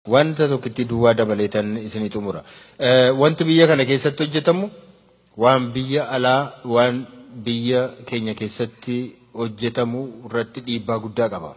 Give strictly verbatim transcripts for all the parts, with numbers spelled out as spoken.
Wanta tokkitti duwwaa dabaleetan isinitu mura. Wanti biyya kana keessatti hojjetamu waan biyya alaa waan biyya keenya keessatti hojjetamu irratti dhiibbaa guddaa qaba.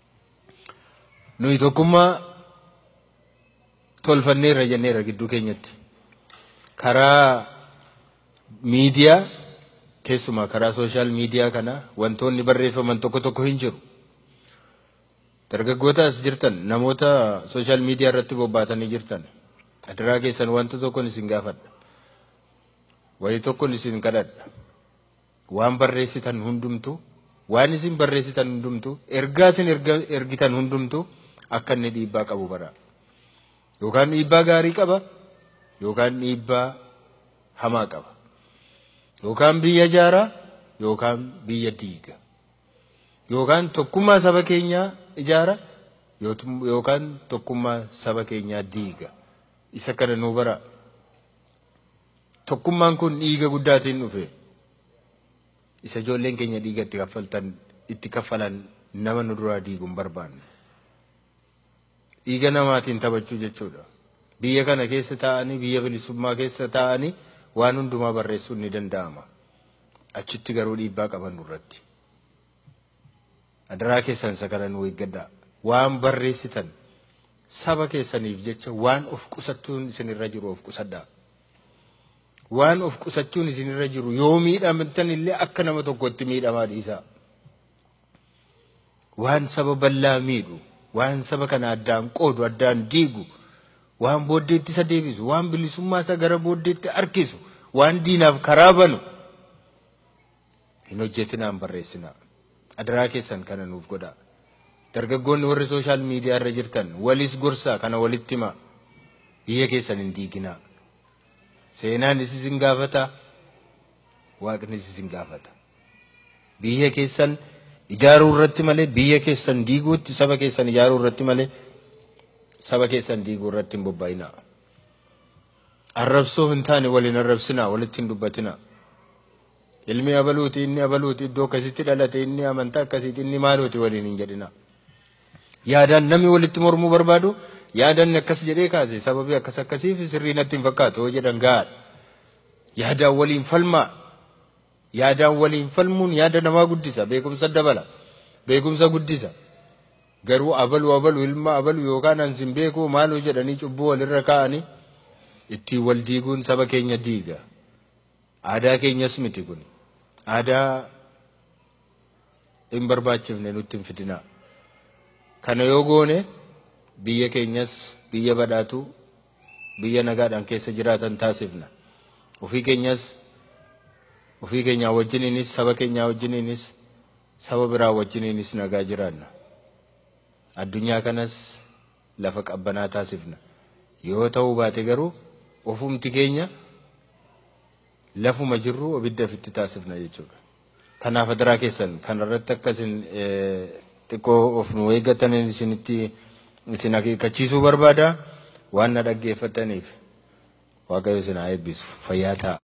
Nuyi tokkummaa tolfanneerra jenneerra gidduu keenyatti. Karaa miidiyaa keessumaa karaa sooshaal miidiyaa kana wantoonni barreeffaman tokko tokko hin jiru. Dargaggoota as jirtan namoota sooshaal miidiyaa irratti bobbaatanii jirtan adiraa keessan wanta tokkoon isin gaafadha. Wayii tokkoon isin kadhadha. Waan barreessitan hundumtu waan isin barreessitan hundumtu ergaa isin ergitan hundumtu akka inni dhiibbaa qabu bara. Yookaan dhiibbaa gaarii qaba yookaan dhiibbaa hamaa qaba. Yookaan biyya ijaaraa yookaan biyya diiga. Yookaan tokkummaa saba keenyaa ijaara yookaan tokkummaa saba keenyaa diiga. Isa kana nu bara. Tokkummaan kun dhiiga guddaatiin dhufe. Isa ijoolleen keenya dhiiga itti kaffaltan itti kaffalan nama nu duraa diiguun barbaanne. Dhiiga namaatiin taphachuu jechuudha. Biyya kana keessa taa'anii biyya bilisummaa keessa taa'anii waan hundumaa barreessuun ni danda'ama. Achitti garuu dhiibbaa qaban nurratti. Adiraa keessan isa kana nu eeggadhaa. Waan barreessitan saba keessaniif jecha waan of qusachuun isinirra jiru of qusadhaa. Waan of qusachuun isinirra jiru yoo miidhamtan illee akka nama tokkotti miidhamaa dhiisaa. Waan saba bal'aa miidhu, waan saba kana addaan qoodu, addaan diigu, waan booddeetti isa deebisu, waan bilisummaa isa gara booddeetti harkisu, waan diinaaf karaa banu hin hojjetinaan barreessinaa. Adiraa keessan kana nuuf godhaa. Dargaggoonni warri sooshaal miidiyaa irra jirtan walis gorsaa kana walitti himaa. Biyya keessan hin diiginaa. Seenaan isin gaafata, Waaqni isin gaafata. Biyya keessan ijaaruu irratti malee biyya keessan diiguutti saba keessan ijaaruu irratti malee saba keessan diiguu irratti hin bobbaa'inaa. Arrabsoo hin taane waliin arrabsinaa, walitti hin dubbatinaa. Ilmi abaluuti inni abaluuti iddoo akkasitti dhalate inni amantaa akkasitti inni maaluuti waliin hin jedhina. Yaadaan namni walitti mormuu barbaadu yaadaan akkas jedhee kaase sababii akkas akkasiif sirrii natti hin fakkaatu hoo jedhan gaadha. Yaadaan waliin falmaa. Yaadaan waliin falmuun yaada namaa guddisa beekumsa dabala beekumsa guddisa. Garuu abalu abalu ilma abalu yookaan ansin beekuu maaluu jedhanii cubbuu walirra kaa'anii ittiin wal diiguun saba keenya diiga. Aadaa keenyas miti kun. Aadaa hin barbaachifne nutti hin fidinaa. Kana yoo goone biyya keenyas biyya badhaatu biyya nagaadhaan keessa jiraatan taasifna. Ofii keenyas ofii keenyaa wajjiniinis saba keenyaa wajjiniinis saba biraa wajjiniinis nagaa jiraanna. Addunyaa kanas lafa qabbanaa taasifna. Yoo ta'uu baate garuu ofumti keenya lafuma jirru abidda ofitti taasifna jechuudha. Kanaaf adiraa keessan kanarratti akkasin xiqqoo of nu eeggataniin isinitti isin akeekkachiisuu barbaada. Waan na dhaggeeffataniif Waaqayyo isin haa eebbisu. Fayyaa ta'a.